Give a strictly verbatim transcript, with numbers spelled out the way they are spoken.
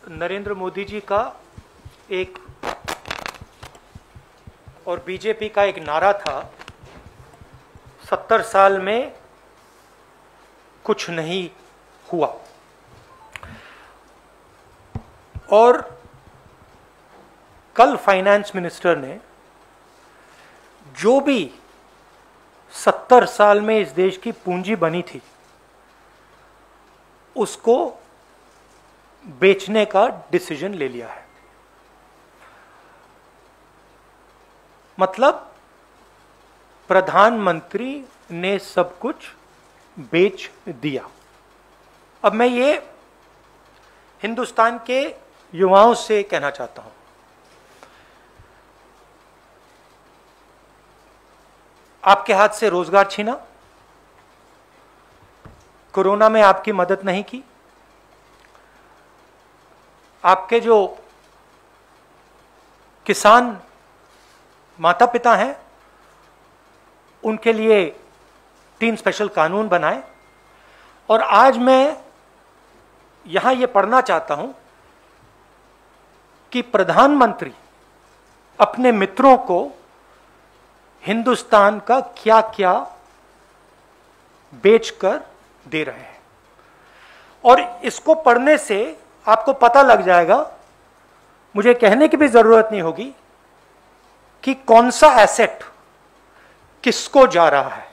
नरेंद्र मोदी जी का एक और बीजेपी का एक नारा था, सत्तर साल में कुछ नहीं हुआ। और कल फाइनेंस मिनिस्टर ने जो भी सत्तर साल में इस देश की पूंजी बनी थी उसको बेचने का डिसीजन ले लिया है। मतलब प्रधानमंत्री ने सब कुछ बेच दिया। अब मैं ये हिंदुस्तान के युवाओं से कहना चाहता हूं, आपके हाथ से रोजगार छीना, कोरोना में आपकी मदद नहीं की, आपके जो किसान माता पिता हैं उनके लिए तीन स्पेशल कानून बनाए। और आज मैं यहां यह पढ़ना चाहता हूं कि प्रधानमंत्री अपने मित्रों को हिंदुस्तान का क्या क्या बेचकर दे रहे हैं। और इसको पढ़ने से आपको पता लग जाएगा, मुझे कहने की भी जरूरत नहीं होगी कि कौन सा एसेट किसको जा रहा है।